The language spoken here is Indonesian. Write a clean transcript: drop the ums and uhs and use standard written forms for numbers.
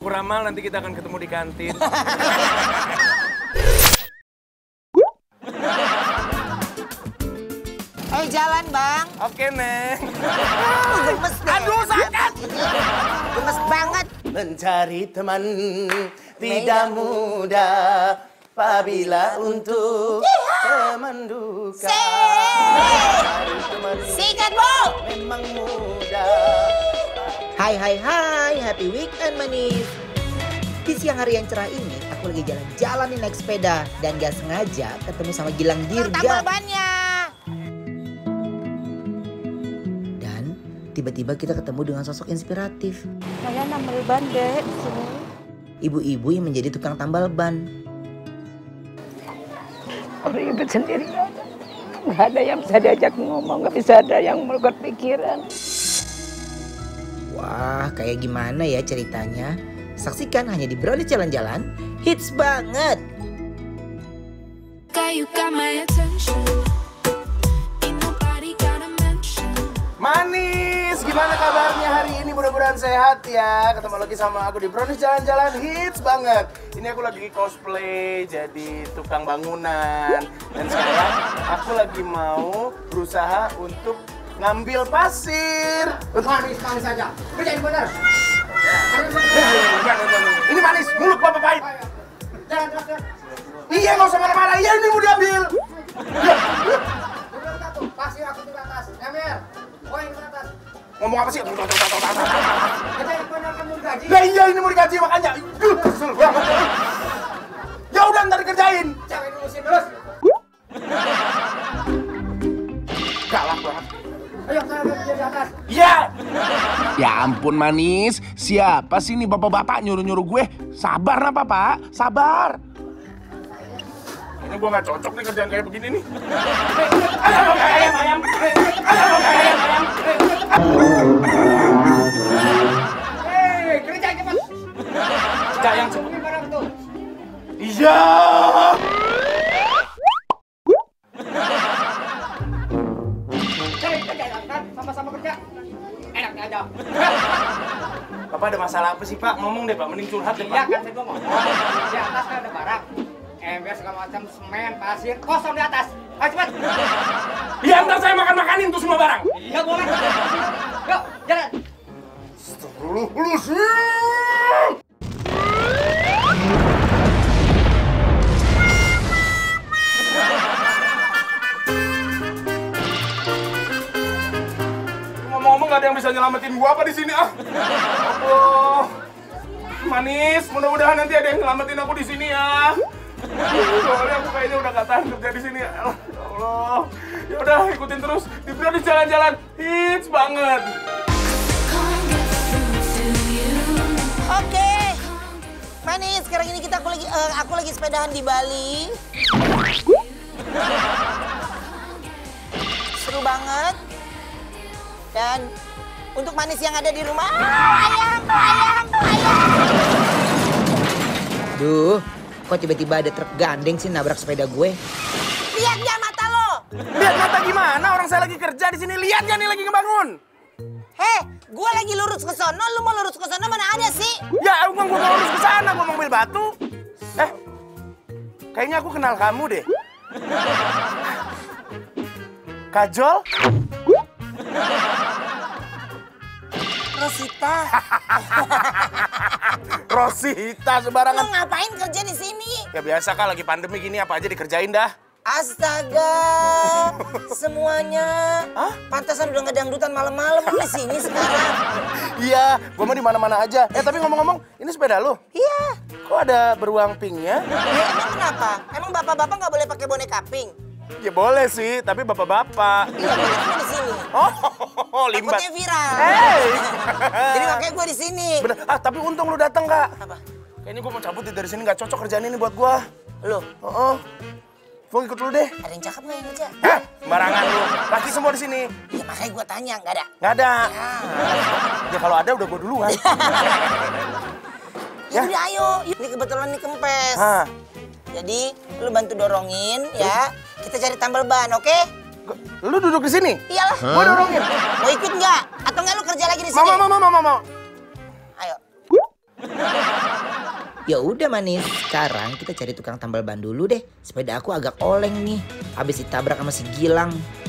Puramal, nanti kita akan ketemu di kantin. Ayo jalan, Bang. Oke, Neng. Gemes deh. Aduh, sakit. Gemes banget. Mencari teman tidak mudah apabila untuk teman duka. Mencari teman Sikat, Bu. memang mudah. Hai, happy weekend manis. Di siang hari yang cerah ini, aku lagi jalan-jalan nih naik sepeda. Dan gak sengaja ketemu sama Gilang Dirga. Tambal bannya. Dan tiba-tiba kita ketemu dengan sosok inspiratif. Saya nambal ban deh di sini. Ibu-ibu yang menjadi tukang tambal ban. Ribet sendiri nggak ada yang bisa diajak ngomong, nggak bisa ada yang melukat pikiran. Wah, kayak gimana ya ceritanya? Saksikan hanya di Brownies Jalan-Jalan. Hits banget! Manis, gimana kabarnya hari ini? Mudah-mudahan sehat ya. Ketemu lagi sama aku di Brownies Jalan-Jalan, hits banget. Ini aku lagi cosplay jadi tukang bangunan. Dan sekarang aku lagi mau berusaha untuk ngambil pasir. Manis saja. Kerjain benar. Ini manis, mulut bapak pahit. Iya, nggak usah marah-marah. Iya, ini mau diambil. Pasir aku di atas. Emir, poin ke atas. Ngomong apa sih? Kerjain benar kamu gaji. Nah iya, ini mau digaji makanya. Kesel banget. Ya udah, ntar dikerjain. Jangan diurusin terus. Galak banget. Ayo, saya kerja di atas. Iya. Ya ampun Manis, siapa sih nih bapak-bapak nyuruh-nyuruh gue? Sabar nah Pak, sabar. Ini gua nggak cocok nih kerjaan kayak begini nih. Ayam. Hei, kerja cepat. Cak yang cepet. Ini barang tuh. Iya. Kerja kan, sama-sama kerja. Enaknya aja. Bapak ada masalah apa sih Pak? Ngomong deh Pak, mending curhat deh Iya Pak. kan saya ngomong. Di atas kan ada barang. Ember segala macam, semen, pasir, kosong di atas. Ayo cepat. Iya, ntar saya makan-makanin tuh semua barang. Iya boleh. Yuk, jalan. Ngomong-ngomong nggak ada yang bisa nyelamatin gua apa di sini ah? Allah. Manis, mudah-mudahan nanti ada yang nyelamatin aku di sini ya. Soalnya aku kayaknya udah gak tahan kerja di sini. Ya Allah. Ya udah ikutin terus di Brownies Jalan-Jalan. Hits banget. Oke. Manis, sekarang ini aku lagi sepedahan di Bali. Seru banget. Dan untuk Manis yang ada di rumah, ayam. Duh, kok tiba-tiba ada truk gandeng sih nabrak sepeda gue? Lihat nggak mata lo? Lihat mata gimana? Orang saya lagi kerja di sini. Lihat nggak nih lagi ngebangun? Heh, gue lagi lurus ke sono, lu mau lurus ke sono mana ada sih? Ya, gua mau lurus ke sana, gua mau ambil batu. Kayaknya aku kenal kamu deh. Kajol? Rosita. Rosita Lu sembarangan. ngapain kerja di sini? Ya biasa kan lagi pandemi gini apa aja dikerjain dah. Astaga, semuanya. Pantasan udah ngedangdutan malam-malam di sini sekarang. Iya, gua mah di mana-mana aja. Tapi ngomong-ngomong, ini sepeda lu? Iya. Kok ada beruang pinknya? Ya emang kenapa? Emang bapak-bapak nggak boleh pakai boneka pink? Ya boleh sih, tapi bapak-bapak. Iya, makanya di sini. Oh, limbat. Takutnya viral. Hey. Jadi makanya gue di sini. Bener. Tapi untung lu datang, Kak. Apa? Kayaknya gua mau cabut dari sini, nggak cocok kerjaan ini buat gua. Lo, Gua ikut lu deh. ada yang cakep nggak yang kerja? Hah? Sembarangan lu. Laki semua di sini. Ya makanya gue tanya, nggak ada. Nggak ada. Ya. Ya kalau ada udah gua duluan. Ya udah ayo, ini kebetulan nih kempes. Hah. Jadi lu bantu dorongin ya. Kita cari tambal ban, oke? Lu duduk di sini? Iyalah. Gua dorongin. Mau ikut nggak? Atau nggak lu kerja lagi di sini? Mau. Ayo. Ya udah Manis, sekarang kita cari tukang tambal ban dulu deh. Sepeda aku agak oleng nih, habis ditabrak sama si Gilang.